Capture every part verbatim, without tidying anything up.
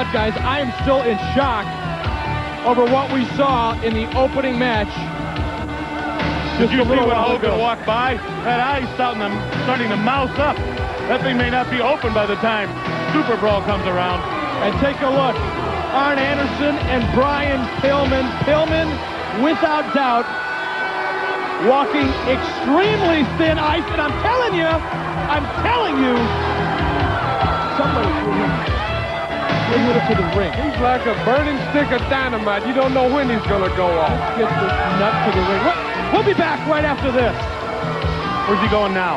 what, guys, I am still in shock over what we saw in the opening match. Did you see when Hogan walked by? That eye's starting to, starting to mouse up. That thing may not be open by the time Super Brawl comes around. And take a look. Arn Anderson and Brian Pillman. Pillman, without doubt, walking extremely thin ice. And I'm telling you, I'm telling you, somebody bring it to the ring. He's like a burning stick of dynamite. You don't know when he's going to go off. Let's get this nut to the ring. We'll be back right after this. Where's he going now?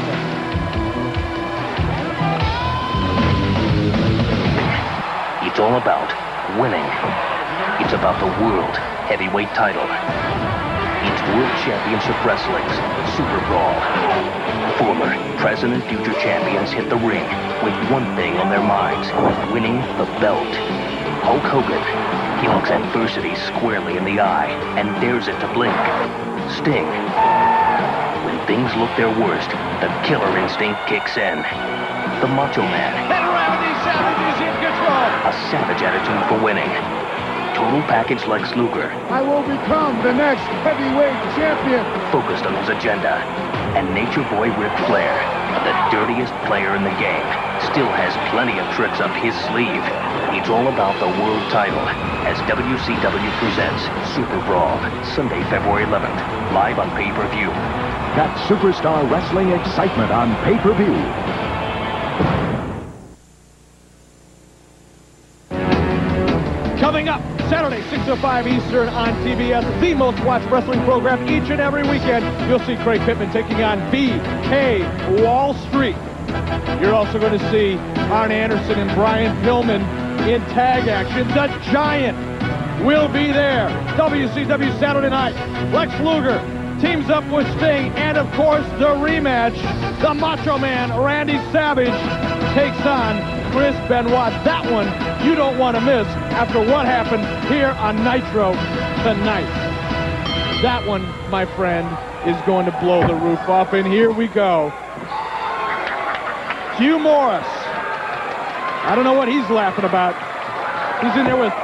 It's all about winning. It's about the World Heavyweight title. It's World Championship Wrestling's Super Brawl. Former present and future champions hit the ring with one thing on their minds: winning the belt. Hulk Hogan, he looks adversity squarely in the eye and dares it to blink. Sting, when things look their worst, the killer instinct kicks in. The Macho Man, And Randy Savage is in control. a savage attitude for winning. Total package Lex Luger, I will become the next heavyweight champion. focused on his agenda. And Nature Boy Ric Flair, the dirtiest player in the game, still has plenty of tricks up his sleeve. It's all about the world title as W C W presents Super Brawl, Sunday, February eleventh, live on pay-per-view. Got superstar wrestling excitement on pay-per-view. Coming up, Saturday, six oh five Eastern on T B S, the most watched wrestling program each and every weekend. You'll see Craig Pittman taking on B K Wall Street. You're also going to see Arn Anderson and Brian Pillman in tag action. The Giant will be there. W C W Saturday night. Lex Luger teams up with Sting, and of course, the rematch. The Macho Man, Randy Savage, takes on Chris Benoit. That one you don't want to miss after what happened here on Nitro tonight. That one, my friend, is going to blow the roof off, and here we go. Hugh Morris. I don't know what he's laughing about. He's in there with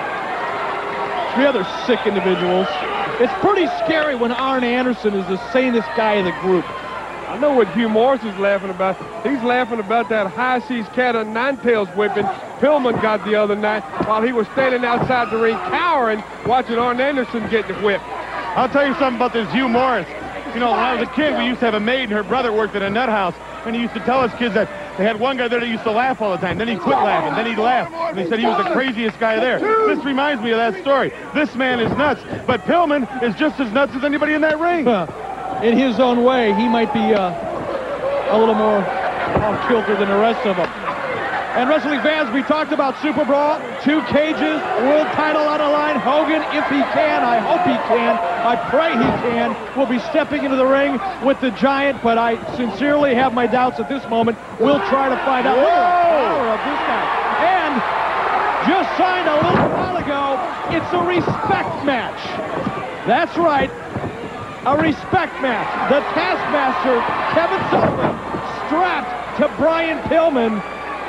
three other sick individuals. It's pretty scary when Arn Anderson is the sanest guy in the group. I know what Hugh Morris is laughing about. He's laughing about that high seas cat of nine tails whipping Pillman got the other night while he was standing outside the ring cowering, watching Arn Anderson get the whip. I'll tell you something about this Hugh Morris. You know, when I was a kid, we used to have a maid, and her brother worked at a nut house, and he used to tell us kids that they had one guy there that used to laugh all the time. Then he'd quit laughing. Then he'd laugh. And they said he was the craziest guy there. This reminds me of that story. This man is nuts, but Pillman is just as nuts as anybody in that ring. Uh, in his own way, he might be uh, a little more off kilter than the rest of them. And wrestling fans, we talked about Super Brawl, two cages, world title on the line. Hogan, if he can, I hope he can, I pray he can, will be stepping into the ring with the Giant, but I sincerely have my doubts at this moment. We'll try to find out. Look at the power of this guy. And just signed a little while ago, it's a respect match. That's right, a respect match. The Taskmaster, Kevin Sullivan, strapped to Brian Pillman.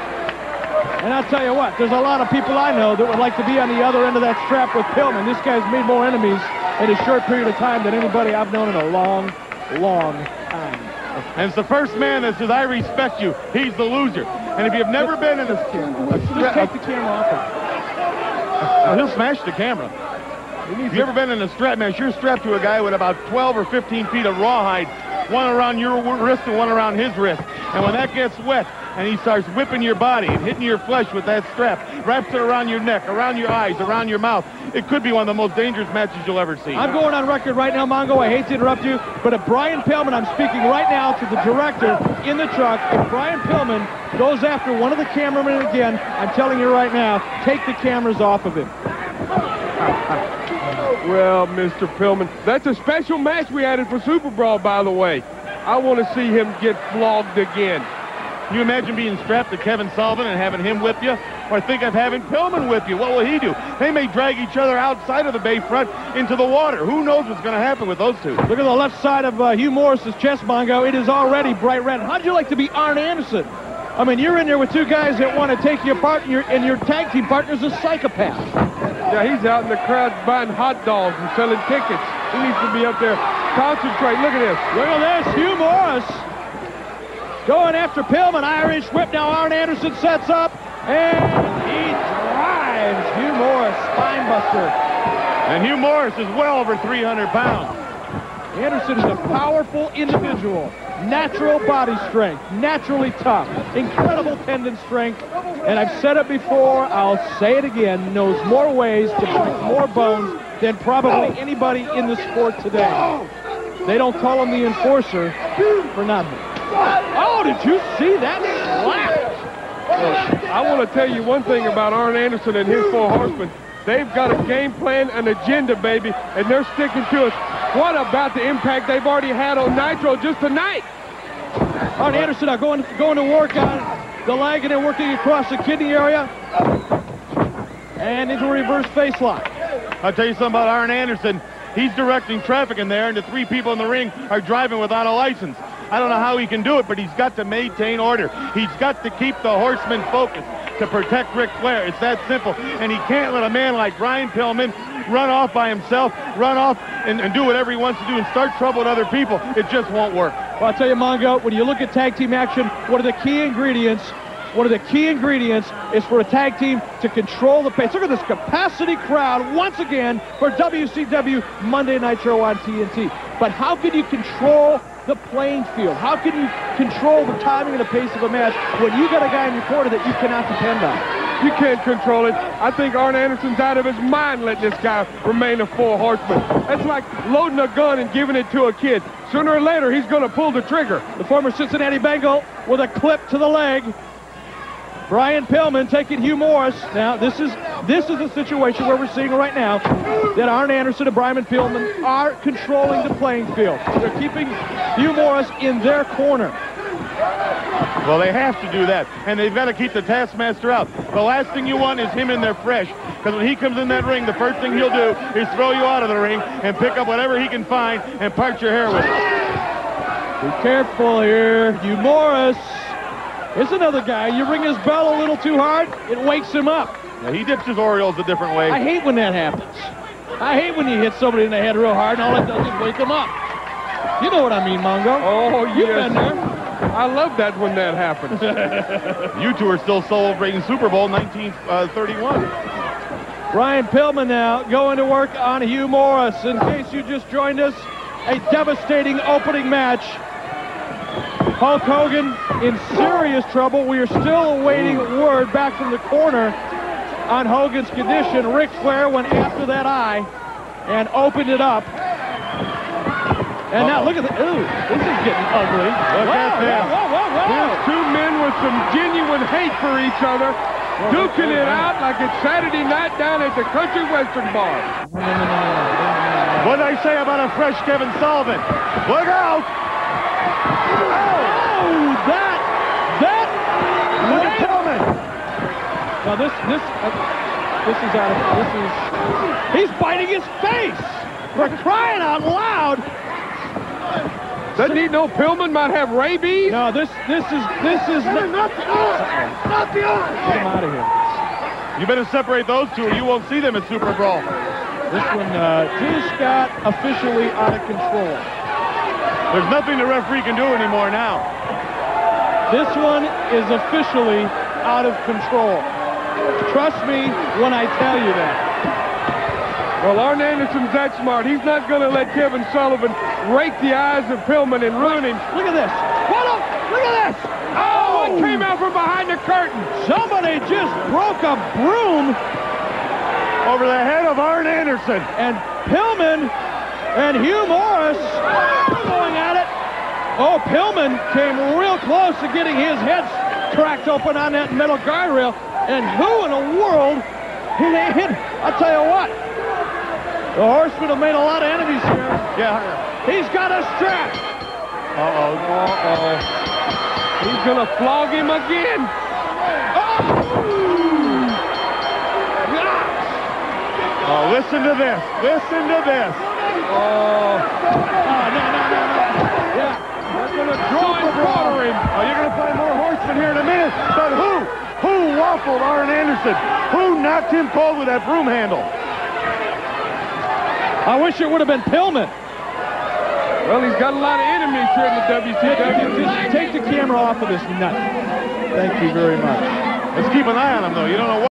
And I'll tell you what, there's a lot of people I know that would like to be on the other end of that strap with Pillman. This guy's made more enemies in a short period of time than anybody I've known in a long, long time. And it's the first man that says, I respect you. He's the loser. And if you've never been in a... Just take the camera off him. Oh, he'll smash the camera. If you've ever been in a strap match, you're strapped to a guy with about twelve or fifteen feet of rawhide, one around your wrist and one around his wrist. And when that gets wet, and he starts whipping your body and hitting your flesh with that strap, wraps it around your neck, around your eyes, around your mouth, it could be one of the most dangerous matches you'll ever see. I'm going on record right now, Mongo. I hate to interrupt you, but if Brian Pillman, I'm speaking right now to the director in the truck, if Brian Pillman goes after one of the cameramen again, I'm telling you right now, take the cameras off of him. Well, Mister Pillman, that's a special match we added for Super Brawl, by the way. I want to see him get flogged again. Can you imagine being strapped to Kevin Sullivan and having him whip you? Or think of having Pillman whip you. What will he do? They may drag each other outside of the Bayfront into the water. Who knows what's going to happen with those two? Look at the left side of uh, Hugh Morris's chest, Mongo. It is already bright red. How'd you like to be Arn Anderson? I mean, you're in there with two guys that want to take you apart, and your, and your tag team partner's a psychopath. Yeah, he's out in the crowd buying hot dogs and selling tickets. He needs to be up there. Concentrate. Look at this. Look at this. Hugh Morris going after Pillman. Irish whip. Now Arn Anderson sets up, and he drives Hugh Morris. Spinebuster. And Hugh Morris is well over three hundred pounds. Anderson is a powerful individual. Natural body strength, naturally tough, incredible tendon strength, and I've said it before, I'll say it again, knows more ways to break more bones than probably anybody in the sport today. They don't call him the enforcer for nothing. Oh, did you see that slap? Well, I want to tell you one thing about Arn Anderson and his Four Horsemen. They've got a game plan, an agenda, baby, and they're sticking to it. What about the impact they've already had on Nitro just tonight? Arn Anderson now going, going to work on the leg and then working across the kidney area. And into a reverse face lock. I'll tell you something about Arn Anderson. He's directing traffic in there, and the three people in the ring are driving without a license. I don't know how he can do it, but he's got to maintain order. He's got to keep the Horsemen focused to protect Ric Flair. It's that simple. And he can't let a man like Brian Pillman run off by himself, run off and, and do whatever he wants to do and start trouble with other people. It just won't work. Well, I'll tell you, Mongo, when you look at tag team action, one of the key ingredients, one of the key ingredients is for a tag team to control the pace. Look at this capacity crowd once again for W C W Monday Nitro on T N T. But how can you control the playing field? How can you control the timing and the pace of a match when you got a guy in your corner that you cannot depend on? You can't control it. I think Arn Anderson's out of his mind letting this guy remain a Four Horseman. That's like loading a gun and giving it to a kid. Sooner or later, he's going to pull the trigger. The former Cincinnati Bengal with a clip to the leg. Brian Pillman taking Hugh Morris. Now, this is this is a situation where we're seeing right now that Arn Anderson and Brian Pillman are controlling the playing field. They're keeping Hugh Morris in their corner. Well, they have to do that, and they've got to keep the Taskmaster out. The last thing you want is him in there fresh, because when he comes in that ring, the first thing he'll do is throw you out of the ring and pick up whatever he can find and part your hair with it. Be careful here, Hugh Morris. Here's another guy. You ring his bell a little too hard, it wakes him up. Yeah, he dips his Orioles a different way. I hate when that happens. I hate when you hit somebody in the head real hard and all it does is wake them up. You know what I mean, Mongo. Oh, You've yes. been there. I love that when that happens. You two are still celebrating Super Bowl nineteen thirty-one. Brian Pillman now going to work on Hugh Morris. In case you just joined us, a devastating opening match. Hulk Hogan in serious trouble. We are still awaiting word back from the corner on Hogan's condition. Ric Flair went after that eye and opened it up. And now look at the, ooh, this is getting ugly. Look whoa, at this. Whoa, whoa, whoa, whoa. Here's two men with some genuine hate for each other, duking it out like it's Saturday night down at the Country Western Bar. No, no, no, no, no, no. What did I say about a fresh Kevin Sullivan? Look out! Oh, that, that, Look at Pillman. now this, this, uh, this is out of, this is, he's biting his face. For crying out loud. Doesn't he know Pillman might have rabies? No, this, this is, this is not, Not the arm! Not the arm! get him out of here. You better separate those two or you won't see them at Super Brawl. This one uh, just got officially out of control. There's nothing the referee can do anymore now. This one is officially out of control. Trust me when I tell you that. Well, Arn Anderson's that smart. He's not going to let Kevin Sullivan rake the eyes of Pillman and ruin him. Look at this. What up? Look at this. Oh, it came out from behind the curtain. Somebody just broke a broom, Over the head of Arn Anderson. and Pillman and Hugh Morris are going at it. Oh, Pillman came real close to getting his head cracked open on that metal guardrail. And who in the world he hit? I'll tell you what. The Horsemen have made a lot of enemies here. Yeah. He's got a strap. Uh-oh, uh-oh. He's going to flog him again. Oh, listen to this. Listen to this. Oh, Oh, no, no, no, no. Yeah. That's what going to draw and quarter him. Oh, you're going to find more horsemen here in a minute. But who? Who waffled Arn Anderson? Who knocked him cold with that broom handle? I wish it would have been Pillman. Well, he's got a lot of enemies here in the W C W. Just take the camera off of this nut. Thank you very much. Let's keep an eye on him, though. You don't know what.